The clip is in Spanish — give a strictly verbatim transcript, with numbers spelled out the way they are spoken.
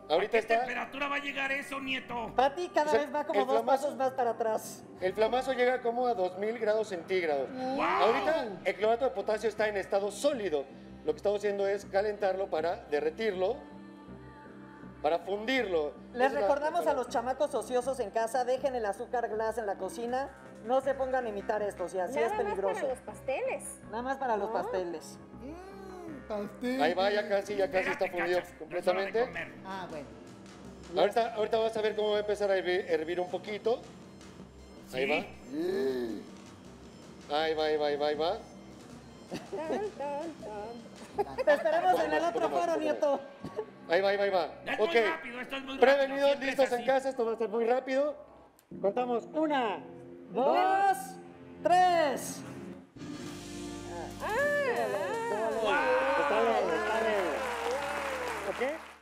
Ahorita ¿A qué está... temperatura va a llegar eso, nieto? Pati cada O sea, vez va como el dos flamazo- pasos más para atrás. El flamazo llega como a dos mil grados centígrados. ¡Wow! Ahorita el clorato de potasio está en estado sólido. Lo que estamos haciendo es calentarlo para derretirlo, para fundirlo. Les Es la- recordamos la- a los chamacos ociosos en casa, dejen el azúcar glass en la cocina, no se pongan a imitar esto, si así Nada es más peligroso. para los pasteles. Nada más para los No. pasteles. Mm, pastel. Ahí va, ya casi, ya casi Espérate, está fundido Cachas, no es hora de completamente. comer. Ah, bueno. Ahorita, ahorita vas a ver cómo va a empezar a hervir, hervir un poquito. Ahí Sí. va. Ahí va, ahí va, ahí va, ahí va. Tan, tan, tan. Te esperemos en el Poco otro más, foro, poco nieto. Ahí va, ahí va, ahí va. Es Ok. muy rápido, esto es muy rápido. Prevenidos, siempre es listos en así. casa, esto va a ser muy rápido. Contamos una, dos, tres. Ah, ah. ¡Wow! Está bien, está bien. ¿Ok?